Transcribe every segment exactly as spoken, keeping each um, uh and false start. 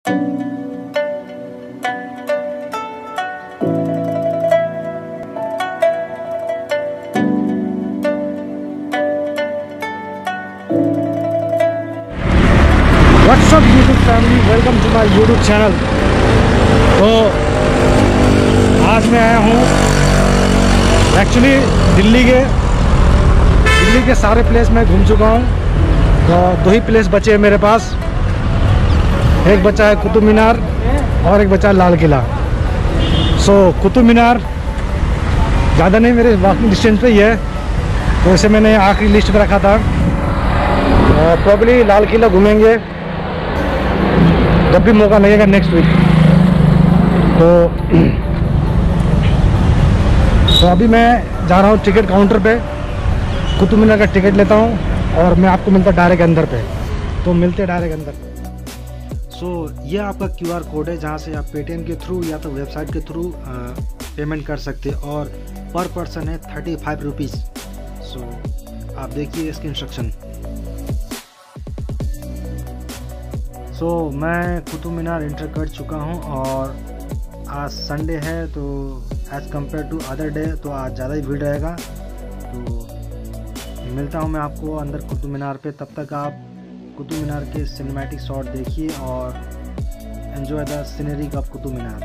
What's up YouTube family, welcome to my YouTube channel. तो आज मैं आया हूँ एक्चुअली दिल्ली के दिल्ली के सारे प्लेस मैं घूम चुका हूँ। तो दो ही प्लेस बचे हैं मेरे पास, एक बचा है कुतुब मीनार और एक बचा है लाल किला। सो कुतुब मीनार ज़्यादा नहीं, मेरे वॉकिंग डिस्टेंस पे ही है, तो इसे मैंने आखिरी लिस्ट में रखा था। प्रॉब्ली लाल किला घूमेंगे जब भी मौका लगेगा नेक्स्ट वीक। तो तो अभी मैं जा रहा हूँ टिकट काउंटर पे, कुतुब मीनार का टिकट लेता हूँ और मैं आपको मिलता डायरेक्ट अंदर पे। तो मिलते डायरेक्ट अंदर। सो so, ये आपका क्यू आर कोड है जहाँ से आप पेटीएम के थ्रू या तो वेबसाइट के थ्रू पेमेंट कर सकते हैं और पर पर्सन है थर्टी फाइव रुपीज़। सो आप देखिए इसके इंस्ट्रक्शन। सो so, मैं कुतुब मीनार इंटर कर चुका हूँ और आज संडे है, तो as compare to other day तो आज ज़्यादा ही भीड़ रहेगा। तो मिलता हूँ मैं आपको अंदर कुतुब मीनार पे। तब तक आप कुतुब मीनार के सिनेमैटिक शॉट देखिए और enjoy the scenery of Qutub Minar.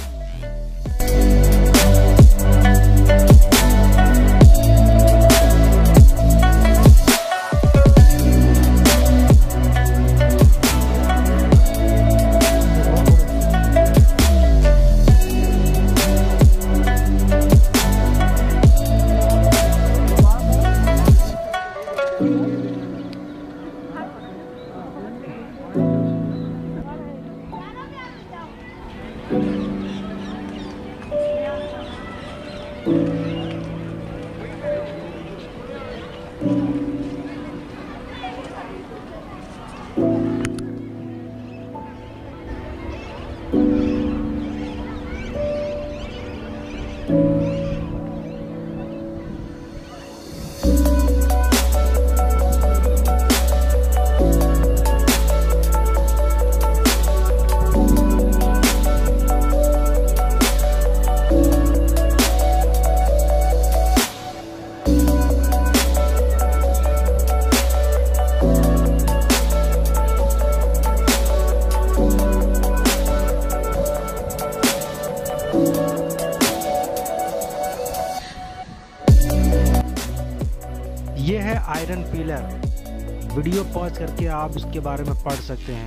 ये है आयरन पिलर। वीडियो पॉज करके आप उसके बारे में पढ़ सकते हैं।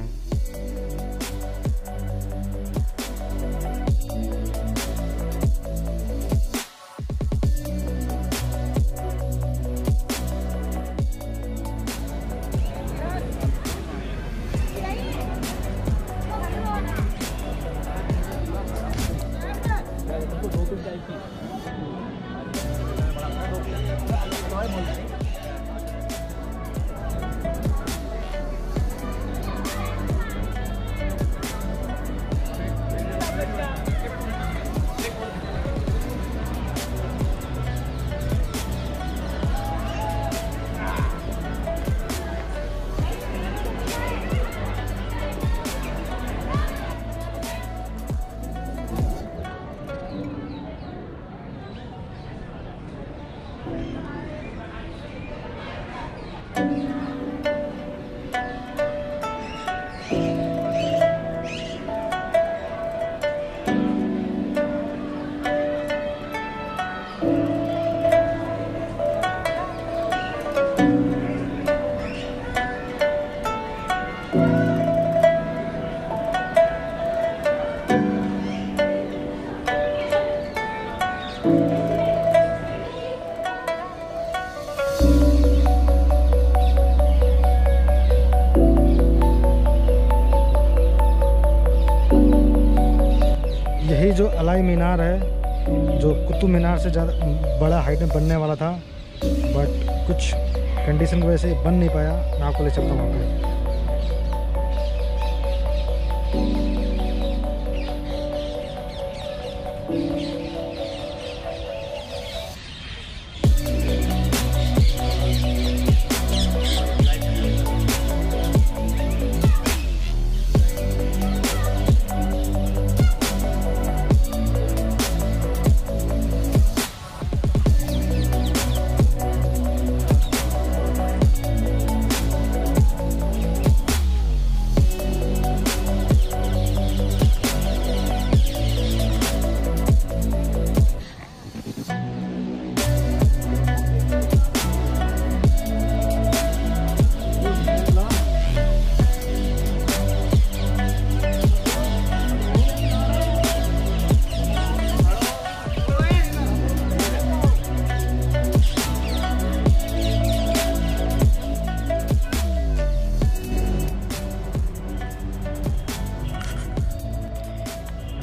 यही जो अलाई मीनार है जो कुतुब मीनार से ज़्यादा बड़ा हाइट में बनने वाला था, बट कुछ कंडीशन की वजह से बन नहीं पाया। मैं आपको ले चलता हूँ वहाँ पे।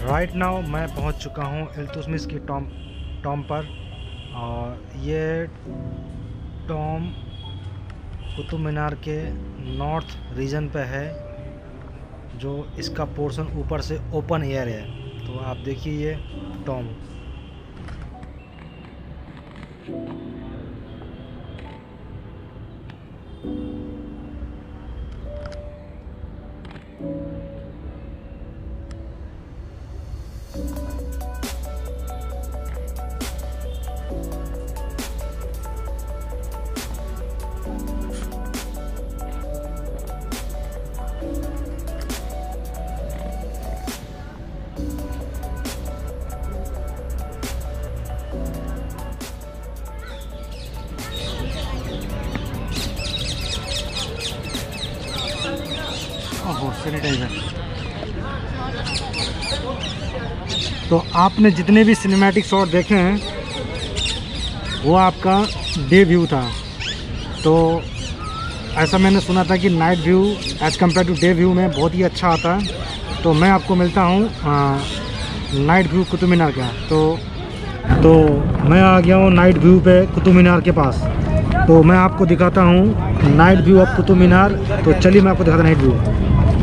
राइट नाउ मैं पहुंच चुका हूं इल्तुतमिश की टॉम टॉम पर। और ये टॉम कुतुब मीनार के नॉर्थ रीजन पे है, जो इसका पोर्शन ऊपर से ओपन एयर है। तो आप देखिए ये टॉम। सैनिटाइजर। तो आपने जितने भी सिनेमैटिक शॉट देखे हैं वो आपका डे व्यू था। तो ऐसा मैंने सुना था कि night view as compare to day view में बहुत ही अच्छा आता है। तो मैं आपको मिलता हूँ नाइट व्यू कुतुब मीनार का। तो तो मैं आ गया हूँ नाइट व्यू पे कुतुब मीनार के पास। तो मैं आपको दिखाता हूँ night view of Qutub Minar. तो चलिए मैं आपको दिखाता हूँ नाइट व्यू।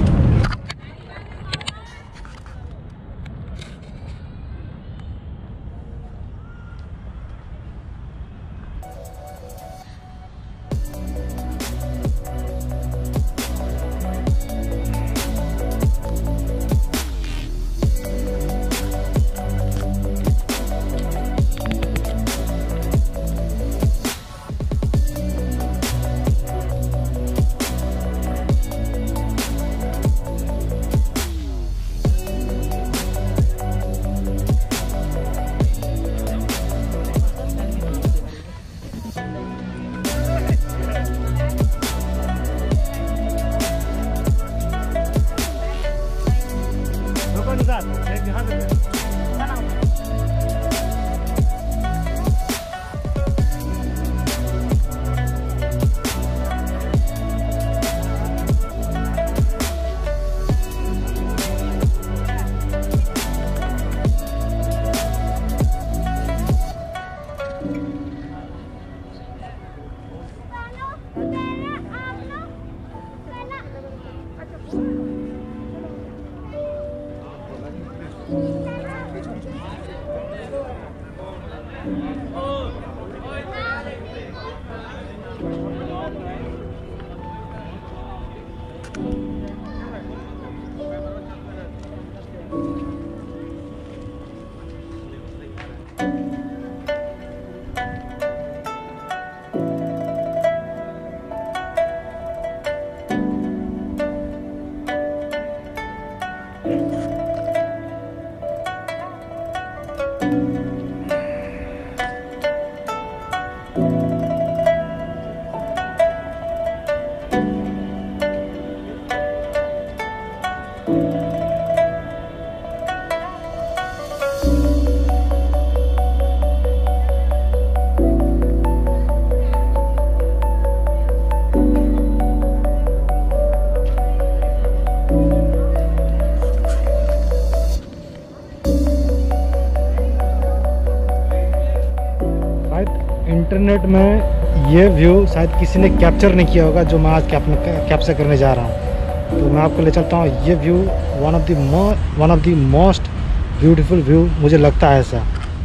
इंटरनेट में ये व्यू शायद किसी ने कैप्चर नहीं किया होगा जो मैं आज कैप्चर करने जा रहा हूँ। तो मैं आपको ले चलता हूँ। ये view one of the one of the most beautiful view मुझे लगता है ऐसा।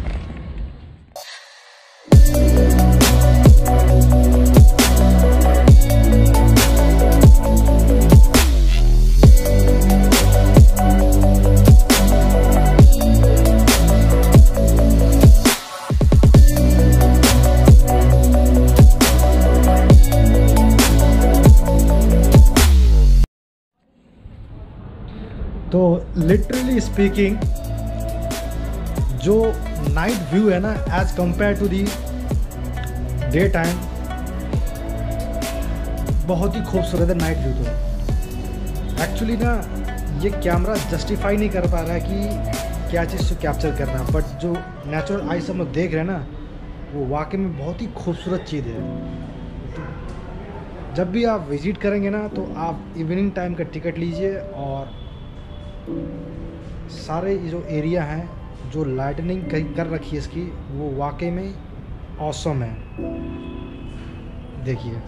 तो लिटरली स्पीकिंग जो नाइट व्यू है ना as compare to the day time बहुत ही खूबसूरत है नाइट व्यू। तो एक्चुअली ना ये कैमरा जस्टिफाई नहीं कर पा रहा है कि क्या चीज़ से कैप्चर करना, बट जो नेचुरल आई से हम लोग देख रहे हैं ना वो वाकई में बहुत ही खूबसूरत चीज़ है। जब भी आप विज़िट करेंगे ना तो आप इवनिंग टाइम का टिकट लीजिए और सारे ये जो एरिया हैं, जो लाइटनिंग कर रखी है इसकी, वो वाकई में ऑसम है। देखिए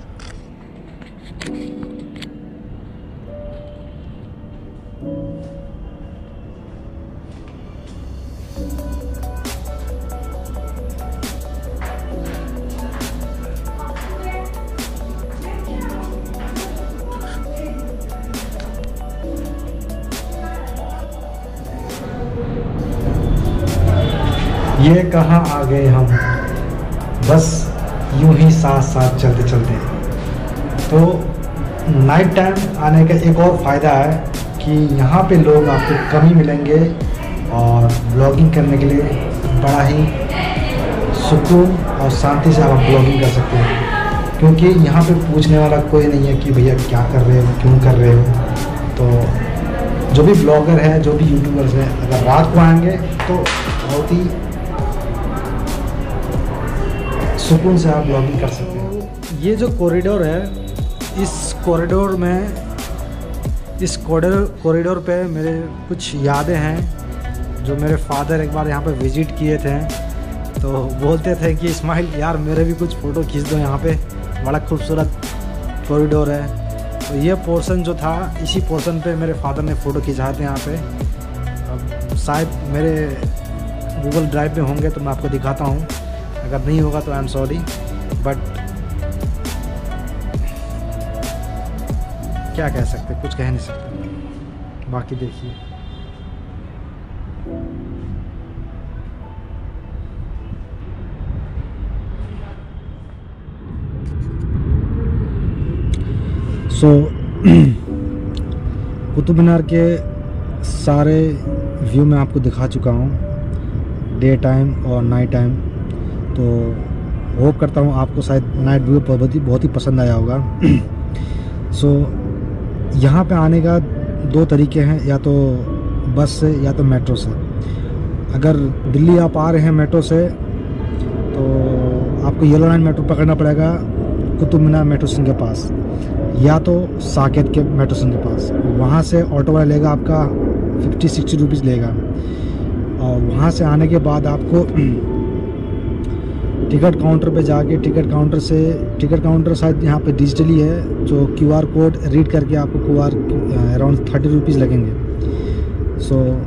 ये कहाँ आ गए हम, बस यूं ही साथ साथ चलते चलते। तो नाइट टाइम आने का एक और फ़ायदा है कि यहाँ पे लोग आपको कम ही मिलेंगे और ब्लॉगिंग करने के लिए बड़ा ही सुकून और शांति से आप ब्लॉगिंग कर सकते हैं, क्योंकि यहाँ पे पूछने वाला कोई नहीं है कि भैया क्या कर रहे हो, क्यों कर रहे हो। तो जो भी ब्लॉगर है, जो भी यूट्यूबर्स हैं, अगर रात को आएंगे तो बहुत ही सुकून से आप ब्लॉगिंग कर सकते हैं। ये जो कॉरिडोर है, इस कॉरिडोर में इस कॉरिडोर कॉरिडोर पे मेरे कुछ यादें हैं, जो मेरे फादर एक बार यहाँ पे विज़िट किए थे, तो बोलते थे कि इस्माइल यार मेरे भी कुछ फ़ोटो खींच दो, यहाँ पे बड़ा खूबसूरत कॉरिडोर है। तो ये पोर्शन जो था, इसी पोर्शन पे मेरे फादर ने फ़ोटो खिंचाए थे यहाँ पे। अब शायद मेरे गूगल ड्राइव में होंगे तो मैं आपको दिखाता हूँ, अगर नहीं होगा तो आई एम सॉरी, बट क्या कह सकते, कुछ कह नहीं सकते। बाकी देखिए सो कुतुब मीनार के सारे व्यू मैं आपको दिखा चुका हूँ, डे टाइम और नाइट टाइम। तो होप करता हूँ आपको शायद नाइट व्यू बहुत ही बहुत ही पसंद आया होगा। सो यहाँ पे आने का दो तरीके हैं, या तो बस से या तो मेट्रो से। अगर दिल्ली आप आ रहे हैं मेट्रो से तो आपको येलो लाइन मेट्रो पकड़ना पड़ेगा कुतुब मीनार मेट्रो स्टेशन के पास, या तो साकेत के मेट्रो स्टेशन के पास। वहाँ से ऑटो वाला लेगा आपका फिफ्टी सिक्सटी रुपीज़ लेगा, और वहाँ से आने के बाद आपको टिकट काउंटर पे जाके टिकट काउंटर से टिकट काउंटर शायद यहाँ पे डिजिटली है, जो क्यूआर कोड रीड करके आपको क्यूआर अराउंड थर्टी रुपीज़ लगेंगे। सो so,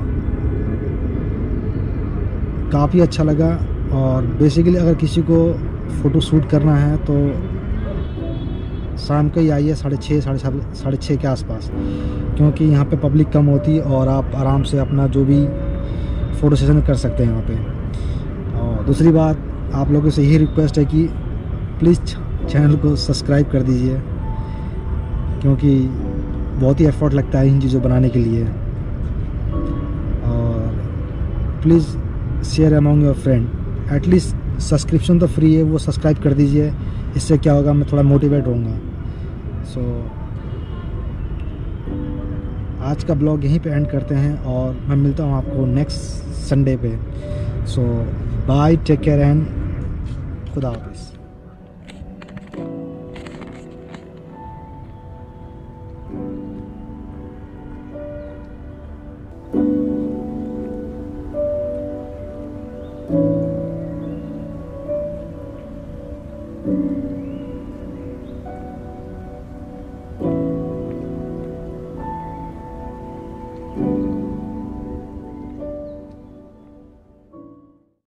काफ़ी अच्छा लगा। और बेसिकली अगर किसी को फ़ोटो शूट करना है तो शाम को ही आइए, साढ़े छः साढ़े सात साढ़े छः के आसपास, क्योंकि यहाँ पे पब्लिक कम होती है और आप आराम से अपना जो भी फ़ोटो सेशन कर सकते हैं यहाँ पे। और दूसरी बात, आप लोगों से यही रिक्वेस्ट है कि प्लीज़ चैनल को सब्सक्राइब कर दीजिए, क्योंकि बहुत ही एफर्ट लगता है इन चीज़ों बनाने के लिए। और please share among your friend, at least subscription तो फ्री है, वो सब्सक्राइब कर दीजिए। इससे क्या होगा, मैं थोड़ा मोटिवेट रहूँगा। सो so, आज का ब्लॉग यहीं पे एंड करते हैं, और मैं मिलता हूँ आपको नेक्स्ट संडे पे। So bye, take care and खुदा हाफिज़। Thank you.